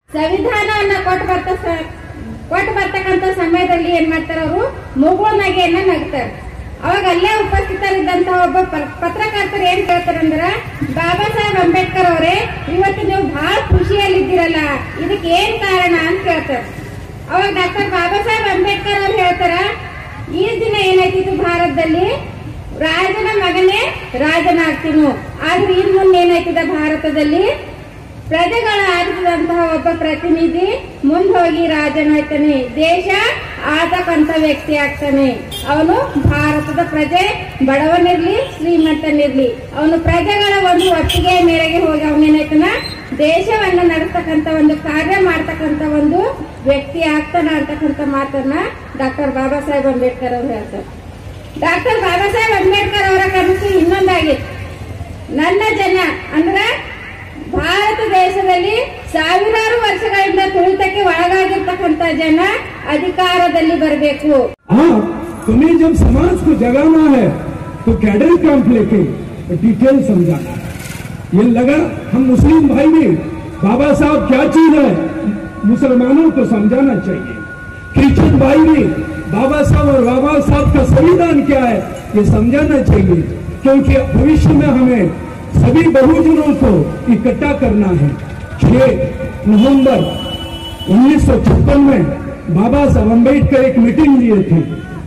ಸಂವಿಧಾನವನ್ನ ಕೊಟ್ಟು ಬರ್ತಕ್ಕಂಥ ಸಮಯದಲ್ಲಿ ಏನ್ ಮಾಡ್ತಾರೆ ಅವರು ಮುಗುಳು ನಗೆಯನ್ನ ನಗ್ತಾರೆ. ಅವಾಗ ಅಲ್ಲೇ ಉಪಸ್ಥಿತರಿದ್ದಂತಹ ಒಬ್ಬ ಪತ್ರಕರ್ತರು ಏನ್ ಕೇಳ್ತಾರೆ ಅಂದ್ರ, ಬಾಬಾ ಸಾಹೇಬ್ ಅಂಬೇಡ್ಕರ್ ಅವರೇ, ಇವತ್ತು ನೀವು ಬಹಳ ಖುಷಿಯಲ್ಲಿದ್ದೀರಲ್ಲ, ಇದಕ್ಕೆ ಏನ್ ಕಾರಣ ಅಂತ ಕೇಳ್ತಾರೆ. ಅವಾಗ ಡಾಕ್ಟರ್ ಬಾಬಾ ಸಾಹೇಬ್ ಅಂಬೇಡ್ಕರ್ ಅವ್ರು ಹೇಳ್ತಾರ, ಈ ದಿನ ಏನಾಯ್ತಿತ್ತು ಭಾರತದಲ್ಲಿ, ರಾಜನ ಮಗನೇ ರಾಜನಾಗ್ತೀನು. ಆದ್ರೆ ಇನ್ ಮುಂದೆ ಏನಾಯ್ತದ ಭಾರತದಲ್ಲಿ, ಪ್ರಜೆಗಳ ಆರಿಸಿದಂತಹ ಒಬ್ಬ ಪ್ರತಿನಿಧಿ ಮುಂದೆ ಹೋಗಿ ರಾಜನಾಗ್ತಾನೆ, ದೇಶ ಆತಕ್ಕಂತ ವ್ಯಕ್ತಿ ಆಗ್ತಾನೆ. ಅವನು ಭಾರತದ ಪ್ರಜೆ, ಬಡವನಿರ್ಲಿ ಶ್ರೀಮಂತನಿರ್ಲಿ, ಅವನು ಪ್ರಜೆಗಳ ಒಂದು ಒಪ್ಪಿಗೆ ಮೇರೆಗೆ ಹೋಗಿ ಅವನೇನಾಯ್ತಾನ ದೇಶವನ್ನ ನಡೆಸ್ತಕ್ಕಂತ ಒಂದು ಕಾರ್ಯ ಮಾಡ್ತಕ್ಕಂತ ಒಂದು ವ್ಯಕ್ತಿ ಆಗ್ತಾನ ಅಂತಕ್ಕಂಥ ಮಾತನ್ನ ಡಾಕ್ಟರ್ ಬಾಬಾ ಸಾಹೇಬ್ ಅಂಬೇಡ್ಕರ್ ಅವರು ಹೇಳ್ತಾರೆ. ಡಾಕ್ಟರ್ ಬಾಬಾ ಸಾಹೇಬ್ ಅಂಬೇಡ್ಕರ್ ಅವರ ಕನಸು ಇನ್ನೊಂದಾಗಿತ್ತು. ನನ್ನ ಜನ ಅಂದ್ರೆ ಭಾರತ ದೇಶದಲ್ಲಿ ಸಾವಿರಾರು ವರ್ಷಗಳಿಂದ ತುಳಿತಕ್ಕೆ ಒಳಗಾಗಿರ್ತಕ್ಕಂಥ ಜನ ಅಧಿಕಾರದಲ್ಲಿ ಬರಬೇಕು. तुम्हें जब समाज को जगाना है तो कैडर कैंप लेके डिटेल समझाना है. ये लगा हम मुस्लिम भाई में बाबा साहब क्या चीज है मुसलमानों को समझाना चाहिए. क्रिश्चियन भाई में बाबा साहब और बाबा साहब का संविधान क्या है ये समझाना चाहिए, क्योंकि भविष्य में हमें सभी बहुजनों को इकट्ठा करना है. 6 नवंबर 1956 में बाबा साहब अम्बेडकर एक मीटिंग लिए थे.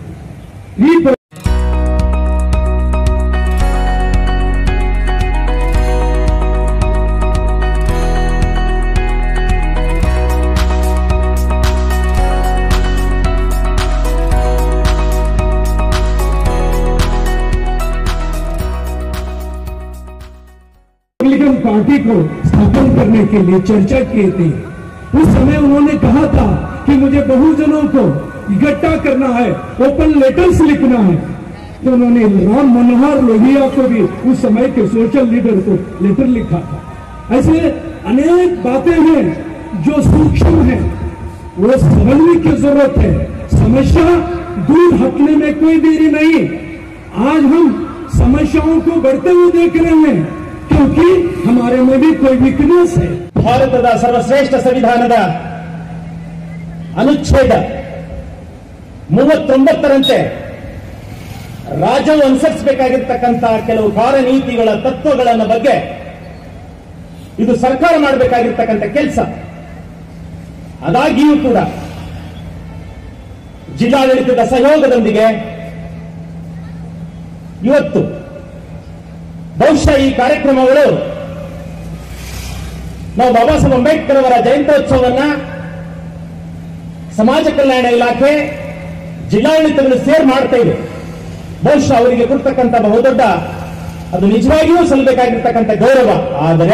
रिपब्लिकन पार्टी को स्थापन करने के लिए चर्चा किए थे. उस समय उन्होंने कहा था कि मुझे बहुजनों को इकट्ठा करना है, ओपन लेटर्स लिखना है. तो उन्होंने राम मनोहर लोहिया को भी उस समय के सोशल लीडर को लेटर लिखा था. ऐसे अनेक बातें हैं जो सूक्ष्म हैं, वो समझने की जरूरत है. समस्या दूर हटने में कोई देरी नहीं. आज हम समस्याओं को बढ़ते हुए देख रहे हैं क्योंकि हमारे में भी कोई वीकनेस है. ಭಾರತದ ಸರ್ವಶ್ರೇಷ್ಠ ಸಂವಿಧಾನದ ಅನುಚ್ಛೇದ 39ರಂತೆ ರಾಜ್ಯವು ಅನುಸರಿಸಬೇಕಾಗಿರ್ತಕ್ಕಂತಹ ಕೆಲವು ಕಾರ್ಯನೀತಿಗಳ ತತ್ವಗಳ ಬಗ್ಗೆ ಇದು ಸರ್ಕಾರ ಮಾಡಬೇಕಾಗಿರ್ತಕ್ಕಂಥ ಕೆಲಸ. ಆದಾಗ್ಯೂ ಕೂಡ ಜಿಲ್ಲಾಡಳಿತದ ಸಹಯೋಗದೊಂದಿಗೆ ಇವತ್ತು ಬಹುಶಃ ಈ ಕಾರ್ಯಕ್ರಮಗಳು ನಾವು ಬಾಬಾ ಸಾಹೇಬ್ ಅಂಬೇಡ್ಕರ್ ಅವರ ಜಯಂತ್ಯೋತ್ಸವವನ್ನ ಸಮಾಜ ಕಲ್ಯಾಣ ಇಲಾಖೆ ಜಿಲ್ಲಾಡಳಿತಗಳು ಸೇರ್ ಮಾಡ್ತಾ ಇದೆ. ಬಹುಶಃ ಅವರಿಗೆ ಕೊಡ್ತಕ್ಕಂಥ ಬಹುದೊಡ್ಡ, ಅದು ನಿಜವಾಗಿಯೂ ಸಲ್ಲಬೇಕಾಗಿರ್ತಕ್ಕಂಥ ಗೌರವ. ಆದರೆ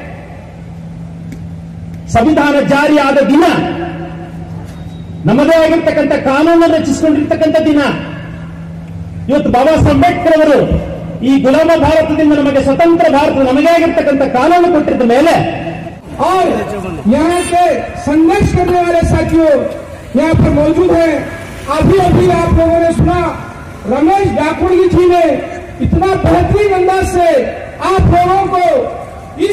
ಸಂವಿಧಾನ ಜಾರಿಯಾದ ದಿನ, ನಮ್ಮದೇ ಆಗಿರ್ತಕ್ಕಂಥ ಕಾನೂನನ್ನು ರಚಿಸಿಕೊಂಡಿರ್ತಕ್ಕಂಥ ದಿನ, ಇವತ್ತು ಬಾಬಾ ಸಾಹೇಬ್ ಅಂಬೇಡ್ಕರ್ ಅವರು ಈ ಗುಲಾಮ ಭಾರತದಿಂದ ನಮಗೆ ಸ್ವತಂತ್ರ ಭಾರತ ನಮಗೆ ಆಗಿರ್ತಕ್ಕಂಥ ಕಾನೂನು ಕೊಟ್ಟಿದ್ದ ಮೇಲೆ, और यहाँ के संघर्ष करने वाले साथियों यहाँ पर मौजूद हैं. अभी अभी आप लोगों ने सुना रमेश डाकुड़ी जी ने इतना बेहतरीन अंदाज से आप लोगों को इस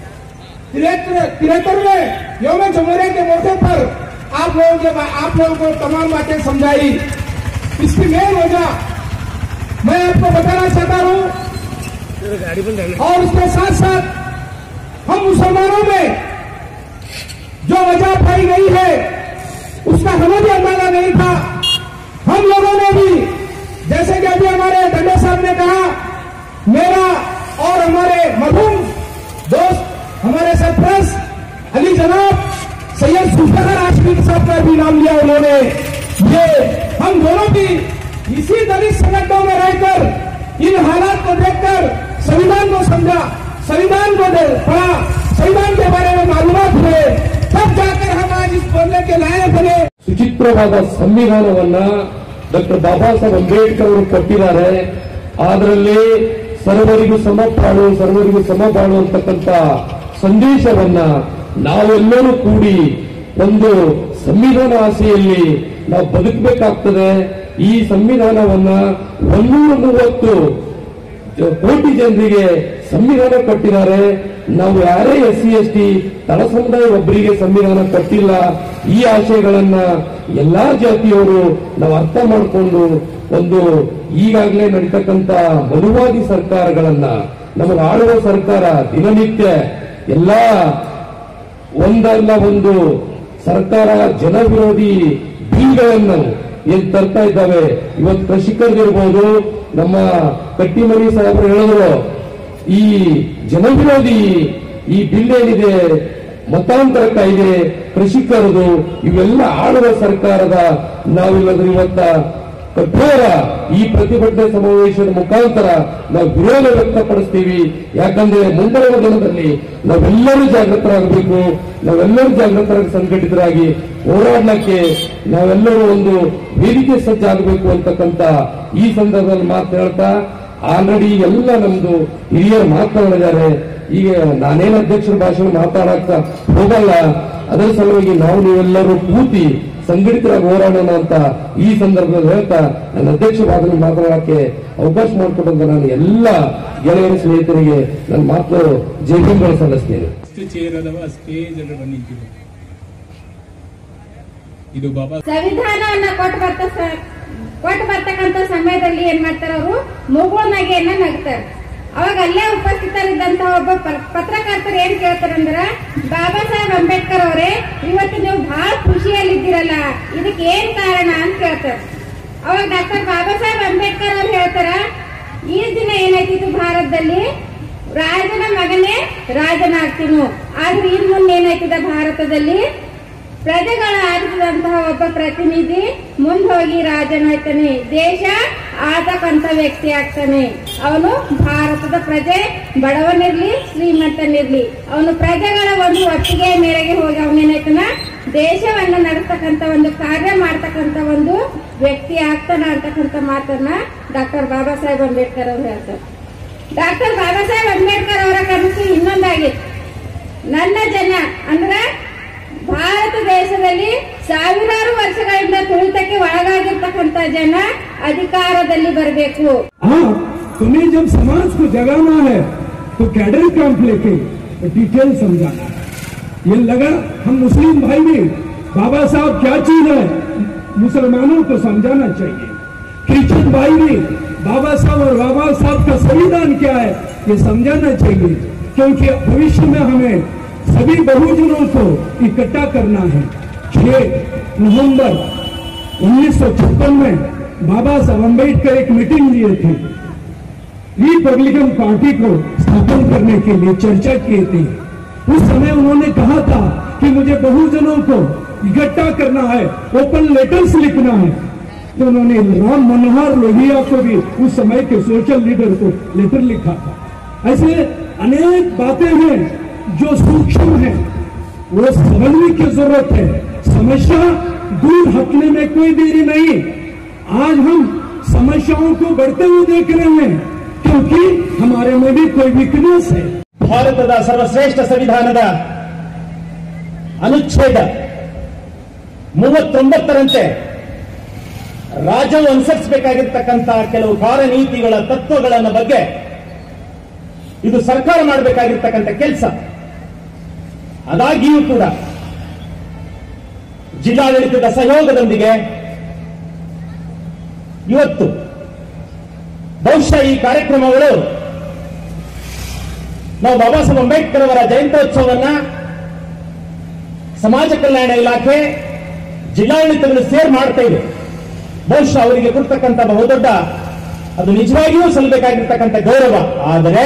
73वें यौम जमहूरियत के मौके पर आप लोगों को तमाम बातें समझाई. इसकी मेन वजह मैं आपको बताना चाहता हूं, और उसके साथ साथ हम मुसलमानों में जो वजह पाई गई है उसका हमें भी अंदाजा नहीं था. हम लोगों ने भी, जैसे कि अभी हमारे डंडे साहब ने कहा, मेरा और हमारे मरहूम दोस्त हमारे सरपंच अली जनाब सैयद सुल्तान आशफी साहब का भी नाम लिया उन्होंने. ये हम दोनों भी इसी दलित संगठनों में रहकर इन हालात को देखकर संविधान को समझा, संविधान को पढ़ा, संविधान के बारे में मालूमात हुए, तब जाकर हम आज इस बोलने के लायक बने. ಸುಚಿತ್ರವಾದ ಸಂವಿಧಾನವನ್ನ ಡಾಕ್ಟರ್ ಬಾಬಾ ಸಾಹೇಬ್ ಅಂಬೇಡ್ಕರ್ ಅವರು ಕೊಟ್ಟಿದ್ದಾರೆ. ಅದರಲ್ಲಿ ಸರ್ವರಿಗೂ ಸಮಪಾಳು, ಸರ್ವರಿಗೂ ಸಮಬಾಳು ಅಂತಕ್ಕಂಥ ಸಂದೇಶವನ್ನ ನಾವೆಲ್ಲರೂ ಕೂಡಿ ಒಂದು ಸಂವಿಧಾನ ಆಸೆಯಲ್ಲಿ ನಾವು ಬದುಕಬೇಕಾಗ್ತದೆ. ಈ ಸಂವಿಧಾನವನ್ನ 130 ಕೋಟಿ ಜನರಿಗೆ ಸಂವಿಧಾನ ಕೊಟ್ಟಿದ್ದಾರೆ. ನಾವು ಯಾರೇ SC/ST ತಳ ಸಮುದಾಯ ಒಬ್ಬರಿಗೆ ಸಂವಿಧಾನ ಕೊಟ್ಟಿಲ್ಲ. ಈ ಆಶಯಗಳನ್ನ ಎಲ್ಲಾ ಜಾತಿಯವರು ನಾವು ಅರ್ಥ ಮಾಡಿಕೊಂಡು ಒಂದು ಈಗಾಗಲೇ ನಡೀತಕ್ಕಂತ ಮನುವಾದಿ ಸರ್ಕಾರಗಳನ್ನ ನಮಗೆ ಆಳುವ ಸರ್ಕಾರ ದಿನನಿತ್ಯ ಎಲ್ಲಾ ಒಂದಲ್ಲ ಒಂದು ಸರ್ಕಾರ ಜನವಿರೋಧಿ ಬಿಲ್ಗಳನ್ನು ಏನ್ ತರ್ತಾ ಇದ್ದಾವೆ. ಇವತ್ತು ಕೃಷಿಕರಿಗಿರ್ಬೋದು, ನಮ್ಮ ಕಟ್ಟಿಮನಿ ಸಾಹೇಬರು ಹೇಳಿದ್ರು, ಈ ಜನವಿರೋಧಿ ಈ ಬಿಲ್ ಏನಿದೆ ಮತಾಂತರ ಕಾಯ್ದೆ ಕೃಷಿಕರದು ಇವೆಲ್ಲ ಆಳುವ ಸರ್ಕಾರದ ನಾವಿಲ್ಲದ್ರೆ ಇವತ್ತ ಕಠೋರ ಈ ಪ್ರತಿಭಟನೆ ಸಮಾವೇಶದ ಮುಖಾಂತರ ನಾವು ವಿರೋಧ ವ್ಯಕ್ತಪಡಿಸ್ತೀವಿ. ಯಾಕಂದ್ರೆ ಮುಂಬರುವ ದಿನದಲ್ಲಿ ನಾವೆಲ್ಲರೂ ಜಾಗೃತರಾಗಬೇಕು. ನಾವೆಲ್ಲರೂ ಜಾಗೃತರಾಗಿ ಸಂಘಟಿತರಾಗಿ ಹೋರಾಡಲಿಕ್ಕೆ ನಾವೆಲ್ಲರೂ ಒಂದು ವೇದಿಕೆ ಸಜ್ಜಾಗಬೇಕು ಅಂತಕ್ಕಂಥ ಈ ಸಂದರ್ಭದಲ್ಲಿ ಮಾತು ಹೇಳ್ತಾ, ಆಲ್ರೆಡಿ ಎಲ್ಲ ನಮ್ದು ಹಿರಿಯರು ಮಾತನಾಡಿದ್ದಾರೆ. ಈಗ ನಾನೇನು ಅಧ್ಯಕ್ಷರ ಭಾಷಣ ಮಾತಾಡಕ್ಕ ಹೋಗಲ್ಲ. ಅದರ ಸಲುವಾಗಿ ನಾವು ನೀವೆಲ್ಲರೂ ಕೂತಿ ಸಂಘಟಿತರಾಗಿ ಹೋರಾಡೋಣ ಅಂತ ಈ ಸಂದರ್ಭದಲ್ಲಿ ಹೇಳ್ತಾ ನನ್ನ ಅಧ್ಯಕ್ಷ ಭಾಷಣ ಮಾತನಾಡಕ್ಕೆ ಅವಕಾಶ ಮಾಡಿಕೊಟ್ಟಂತ ನಾನು ಎಲ್ಲ ಗೆಳೆಯರ ಸ್ನೇಹಿತರಿಗೆ ನನ್ನ ಮಾತು ಜೈಗಳು ಸಲ್ಲಿಸ್ತೇನೆ. ಇದು ಬಾಬಾ ಸಂವಿಧಾನವನ್ನ ಕೊಟ್ಟು ಬರ್ತಕ್ಕಂತ ಸಮಯದಲ್ಲಿ ಏನ್ ಮಾಡ್ತಾರೆ, ಅವರು ಮುಗುಳ್ನಾಗೆಯನ್ನ ನಗ್ತಾರೆ. ಅವಾಗ ಅಲ್ಲೇ ಉಪಸ್ಥಿತರಿದ್ದಂತಹ ಒಬ್ಬ ಪತ್ರಕರ್ತರು ಏನ್ ಕೇಳ್ತಾರಂದ್ರ, ಬಾಬಾ ಸಾಹೇಬ್ ಅಂಬೇಡ್ಕರ್ ಅವರೇ, ಇವತ್ತು ನೀವು ಬಹಳ ಖುಷಿಯಲ್ಲಿದ್ದೀರಲ್ಲ, ಇದಕ್ಕೆ ಏನ್ ಕಾರಣ ಅಂತ ಕೇಳ್ತಾರೆ. ಅವಾಗ ಡಾಕ್ಟರ್ ಬಾಬಾ ಸಾಹೇಬ್ ಅಂಬೇಡ್ಕರ್ ಅವ್ರು ಹೇಳ್ತಾರ, ಈ ದಿನ ಏನಾಯ್ತಿತ್ತು ಭಾರತದಲ್ಲಿ, ರಾಜನ ಮಗನೇ ರಾಜನಾಗ್ತೀನು. ಆದ್ರೆ ಇನ್ ಮುಂದೆ ಏನಾಯ್ತದ ಭಾರತದಲ್ಲಿ, ಪ್ರಜೆಗಳ ಆರಿಸಿದಂತಹ ಒಬ್ಬ ಪ್ರತಿನಿಧಿ ಮುಂದೆ ಹೋಗಿ ರಾಜನಾಗ್ತಾನೆ, ದೇಶ ಆತಕ್ಕಂತ ವ್ಯಕ್ತಿ ಆಗ್ತಾನೆ. ಅವನು ಭಾರತದ ಪ್ರಜೆ, ಬಡವನಿರ್ಲಿ ಶ್ರೀಮಂತನಿರ್ಲಿ, ಅವನು ಪ್ರಜೆಗಳ ಒಂದು ಒಟ್ಟಿಗೆ ಮೇರೆಗೆ ಹೋಗಿ ಅವನೇನಾಯ್ತಾನ, ದೇಶವನ್ನ ನಡೆಸ್ತಕ್ಕಂತ ಒಂದು ಕಾರ್ಯ ಮಾಡ್ತಕ್ಕಂತ ಒಂದು ವ್ಯಕ್ತಿ ಆಗ್ತಾನ ಅಂತಕ್ಕಂಥ ಮಾತನ್ನ ಡಾಕ್ಟರ್ ಬಾಬಾ ಸಾಹೇಬ್ ಅಂಬೇಡ್ಕರ್ ಅವರು ಹೇಳ್ತಾರೆ. ಡಾಕ್ಟರ್ ಬಾಬಾ ಸಾಹೇಬ್ ಅಂಬೇಡ್ಕರ್ ಅವರ ಕನಸು ಇನ್ನೊಂದಾಗಿತ್ತು. ನನ್ನ ಜನ ಅಂದ್ರ ಭಾರತ ದೇಶದಲ್ಲಿ ಸಾವಿರಾರು ವರ್ಷಗಳಿಂದ ತುಳಿತಕ್ಕೆ ಒಳಗಾಗಿರ್ತಕ್ಕಂಥ ಜನ ಅಧಿಕಾರದಲ್ಲಿ ಬರಬೇಕು. तुम्हें जब समाज को जगाना है तो कैडर कैंप लेके डिटेल समझाना है. ये लगा हम मुस्लिम भाई भी बाबा साहब क्या चीज है मुसलमानों को समझाना चाहिए. क्रिश्चियन भाई भी बाबा साहब और बाबा साहब का संविधान क्या है ये समझाना चाहिए. क्योंकि भविष्य में हमें सभी बहुजनों को इकट्ठा करना है. 6 नवंबर 1956 में बाबा साहब अम्बेडकर एक मीटिंग लिए थे. रिपब्लिकन पार्टी को स्थापन करने के लिए चर्चा किए थे. उस समय उन्होंने कहा था कि मुझे बहुजनों को इकट्ठा करना है, ओपन लेटर्स लिखना है. तो उन्होंने राम मनोहर लोहिया को भी उस समय के सोशल लीडर को लेटर लिखा था. ऐसे अनेक बातें हैं जो सूक्ष्म है, वो समझने की जरूरत है. समस्या दूर हटने में कोई देरी नहीं. आज हम समस्याओं को बढ़ते हुए देख रहे हैं क्योंकि हमारे में भी कोई वीकनेस है. ಭಾರತದ ಸರ್ವಶ್ರೇಷ್ಠ ಸಂವಿಧಾನದ ಅನುಚ್ಛೇದ 39ರಂತೆ ರಾಜ್ಯವು ಅನುಸರಿಸಬೇಕಾಗಿರ್ತಕ್ಕಂಥ ಕೆಲವು ಕಾರ್ಯನೀತಿಗಳ ತತ್ವಗಳ ಬಗ್ಗೆ ಇದು ಸರ್ಕಾರ ಮಾಡಬೇಕಾಗಿರ್ತಕ್ಕಂಥ ಕೆಲಸ. ಆದಾಗ್ಯೂ ಕೂಡ ಜಿಲ್ಲಾಡಳಿತದ ಸಹಯೋಗದೊಂದಿಗೆ ಇವತ್ತು ಬಹುಶಃ ಈ ಕಾರ್ಯಕ್ರಮಗಳು ನಾವು ಬಾಬಾ ಸಾಹೇಬ್ ಅಂಬೇಡ್ಕರ್ ಅವರ ಜಯಂತ್ಯೋತ್ಸವವನ್ನ ಸಮಾಜ ಕಲ್ಯಾಣ ಇಲಾಖೆ ಜಿಲ್ಲಾಡಳಿತಗಳು ಸೇರ್ ಮಾಡ್ತಾ ಇದೆ. ಬಹುಶಃ ಅವರಿಗೆ ಕೊಡ್ತಕ್ಕಂಥ ಬಹುದೊಡ್ಡ ಅದು ನಿಜವಾಗಿಯೂ ಸಲ್ಲಬೇಕಾಗಿರ್ತಕ್ಕಂಥ ಗೌರವ. ಆದರೆ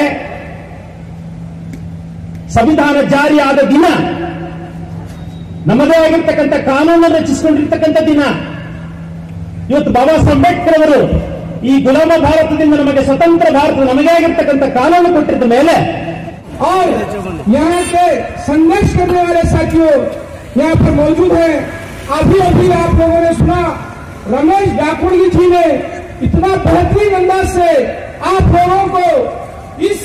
ಸಂವಿಧಾನ ಜಾರಿಯಾದ ದಿನ, ನಮ್ಮದೇ ಆಗಿರ್ತಕ್ಕಂಥ ಕಾನೂನು ರಚಿಸಿಕೊಂಡಿರ್ತಕ್ಕಂಥ ದಿನ, ಇವತ್ತು ಬಾಬಾ ಸಾಹೇಬ್ ಅಂಬೇಡ್ಕರ್ ಅವರು ಈ ಗುಲಾಮ ಭಾರತದಿಂದ ನಮಗೆ ಸ್ವತಂತ್ರ ಭಾರತ ನಮಗೆ ಆಗಿರ್ತಕ್ಕಂಥ ಕಾನೂನು ಕೊಟ್ಟಿದ್ದ ಮೇಲೆ और यहाँ के संघर्ष करने वाले साथियों यहाँ पर मौजूद हैं. अभी अभी आप लोगों ने सुना रमेश डाकुड़ी जी ने इतना बेहतरीन अंदाज से आप लोगों को इस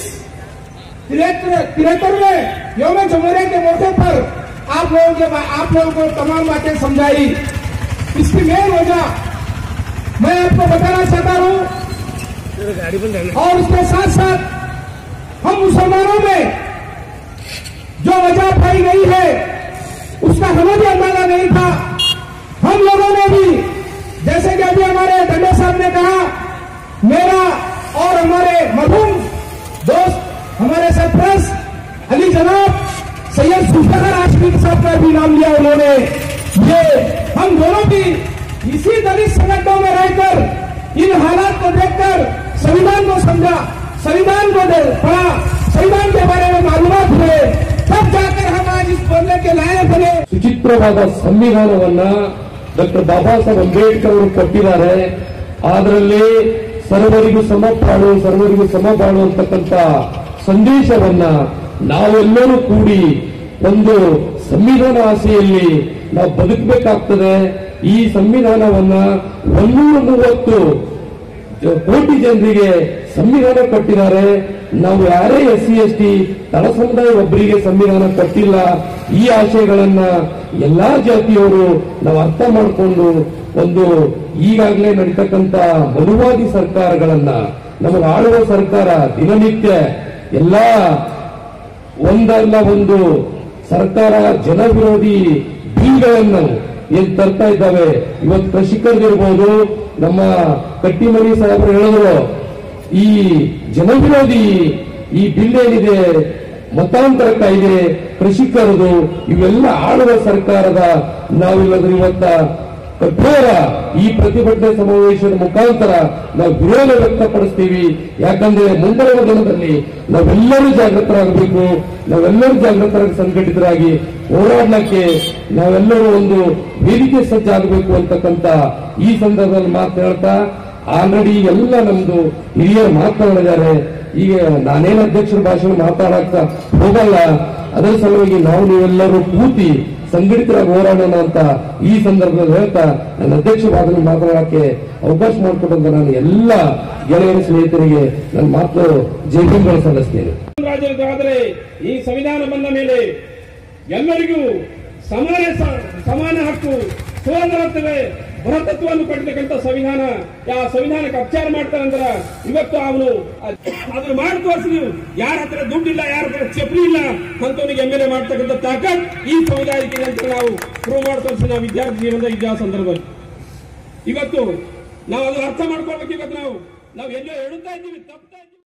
73वें यौम जमहूरियत के मौके पर आप लोगों को तमाम बातें समझाई. इसकी मेन वजह मैं आपको बताना चाहता हूं और उसके साथ साथ हम मुसलमानों में जो वजह पाई गई है उसका हमें भी अंदाजा नहीं था। हम लोगों ने भी, जैसे कि अभी हमारे दंडे साहब ने कहा, मेरा और हमारे मरहूम दोस्त हमारे सरपरस्त अली जनाब सैयद जुल्फिकार आशिकी साहब का भी नाम लिया उन्होंने। ये हम दोनों भी इसी दलित संगठनों में रहकर इन हालात को देखकर संविधान को समझा, संविधान को पढ़ा, संविधान के बारे में मालूमात हुए, तब जाकर हम आज इस बोलने के लायक बने। ಸುಚಿತ್ರವಾದ ಸಂವಿಧಾನವನ್ನ ಡಾಕ್ಟರ್ ಬಾಬಾ ಸಾಹೇಬ್ ಅಂಬೇಡ್ಕರ್ ಅವರು ಕೊಟ್ಟಿದ್ದಾರೆ. ಅದರಲ್ಲಿ ಸರ್ವರಿಗೂ ಸಮಪಾಳು, ಸರ್ವರಿಗೂ ಸಮಬಾಳು ಅಂತಕ್ಕಂಥ ಸಂದೇಶವನ್ನ ನಾವೆಲ್ಲರೂ ಕೂಡಿ ಒಂದು ಸಂವಿಧಾನ ಆಸೆಯಲ್ಲಿ ನಾವು ಬದುಕಬೇಕಾಗ್ತದೆ. ಈ ಸಂವಿಧಾನವನ್ನ 130 ಕೋಟಿ ಜನರಿಗೆ ಸಂವಿಧಾನ ಕೊಟ್ಟಿದ್ದಾರೆ. ನಾವು ಯಾರೇ SC/ST ತಳ ಸಮುದಾಯ ಒಬ್ಬರಿಗೆ ಸಂವಿಧಾನ ಕೊಟ್ಟಿಲ್ಲ. ಈ ಆಶಯಗಳನ್ನ ಎಲ್ಲಾ ಜಾತಿಯವರು ನಾವು ಅರ್ಥ ಮಾಡಿಕೊಂಡು ಒಂದು ಈಗಾಗಲೇ ನಡೀತಕ್ಕಂಥ ಮನುವಾದಿ ಸರ್ಕಾರಗಳನ್ನ, ನಮಗೆ ಆಳುವ ಸರ್ಕಾರ ದಿನನಿತ್ಯ ಎಲ್ಲಾ ಒಂದಲ್ಲ ಒಂದು ಸರ್ಕಾರ ಜನವಿರೋಧಿ ಬಿಲ್ಗಳನ್ನು ಏನ್ ತರ್ತಾ ಇದ್ದಾವೆ. ಇವತ್ತು ಕೃಷಿಕರಿಗಿರ್ಬೋದು, ನಮ್ಮ ಕಟ್ಟಿಮನಿ ಸಾಹೇಬರು ಹೇಳಿದ್ರು, ಈ ಜನವಿರೋಧಿ ಈ ಬಿಲ್ ಏನಿದೆ, ಮತಾಂತರ ಕಾಯ್ದೆ, ಕೃಷಿಕರದು, ಇವೆಲ್ಲ ಆಳುವ ಸರ್ಕಾರದ ನಾವಿಲ್ಲದ್ರೆ ಇವತ್ತ ಕಠೋರ ಈ ಪ್ರತಿಭಟನೆ ಸಮಾವೇಶದ ಮುಖಾಂತರ ನಾವು ವಿರೋಧ ವ್ಯಕ್ತಪಡಿಸ್ತೀವಿ. ಯಾಕಂದ್ರೆ ಮುಂಬರುವ ದಿನದಲ್ಲಿ ನಾವೆಲ್ಲರೂ ಜಾಗೃತರಾಗಬೇಕು, ನಾವೆಲ್ಲರೂ ಜಾಗೃತರಾಗಿ ಸಂಘಟಿತರಾಗಿ ಹೋರಾಡಲಿಕ್ಕೆ ನಾವೆಲ್ಲರೂ ಒಂದು ವೇದಿಕೆ ಸಜ್ಜಾಗಬೇಕು ಅಂತಕ್ಕಂಥ ಈ ಸಂದರ್ಭದಲ್ಲಿ ಮಾತನಾಡ್ತಾ, ಆಲ್ರೆಡಿ ಎಲ್ಲ ನಮ್ದು ಹಿರಿಯರು ಮಾತನಾಡಿದ್ದಾರೆ. ಈಗ ನಾನೇನು ಅಧ್ಯಕ್ಷರ ಭಾಷಣ ಮಾತಾಡಕ್ಕ ಹೋಗಲ್ಲ. ಅದರ ಸಲುವಾಗಿ ನಾವು ನೀವೆಲ್ಲರೂ ಕೂತಿ ಸಂಘಟಿತರಾಗಿ ಹೋರಾಡೋಣ ಅಂತ ಈ ಸಂದರ್ಭದಲ್ಲಿ ಹೇಳ್ತಾ ನನ್ನ ಅಧ್ಯಕ್ಷ ಭಾಗದಲ್ಲಿ ಮಾತನಾಡಕ್ಕೆ ಅವಕಾಶ ಮಾಡಿಕೊಟ್ಟಂತ ನಾನು ಎಲ್ಲ ಗೆಳೆಯರ ಸ್ನೇಹಿತರಿಗೆ ನನ್ನ ಮಾತು ಜೈಗಳು ಸಲ್ಲಿಸ್ತೇನೆ. ರಾಜ್ಯದಾದರೆ ಈ ಸಂವಿಧಾನ ಬಂದ ಮೇಲೆ ಎಲ್ಲರಿಗೂ ಸಮಾನ ಹಕ್ಕು, ಸೋದರತ್ವವೇ ಬೃಹತ್ತತ್ವವನ್ನು ಕೊಟ್ಟಿರ್ತಕ್ಕಂಥ ಸಂವಿಧಾನ. ಯಾವ ಸಂವಿಧಾನಕ್ಕೆ ಅಪಚಾರ ಮಾಡ್ತಾರಂದ್ರ ಇವತ್ತು ಅವನು ಅದನ್ನು ಮಾಡಿ ತೋರಿಸಿ, ನೀವು ಯಾರ ಹತ್ರ ದುಡ್ಡಿಲ್ಲ, ಯಾರ ಹತ್ರ ಚಪ್ರಿ ಇಲ್ಲ ಅಂತವನಿಗೆ MLA ಮಾಡ್ತಕ್ಕಂಥ ತಾಕತ್ ಈ ಸಂವಿಧಾನಕ್ಕೆ ಅಂತ ನಾವು ಪ್ರೂವ್ ಮಾಡಿ ತೋರಿಸಿ ನಾವು ವಿದ್ಯಾರ್ಥಿ ಜೀವನದ ಇದ್ದ ಸಂದರ್ಭದಲ್ಲಿ ಇವತ್ತು ನಾವು ಅದು ಅರ್ಥ ಮಾಡ್ಕೊಳ್ಬೇಕು. ಇವತ್ತು ನಾವು ಎಲ್ಲೋ ಹೇಳುತ್ತಾ ಇದ್ದೀವಿ, ತಪ್ಪು